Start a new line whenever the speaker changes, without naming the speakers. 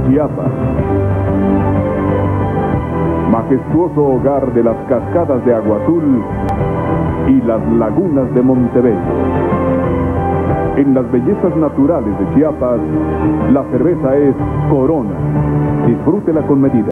Chiapas, majestuoso hogar de las cascadas de Agua Azul y las lagunas de Montebello. En las bellezas naturales de Chiapas, la cerveza es Corona. Disfrútela con medida.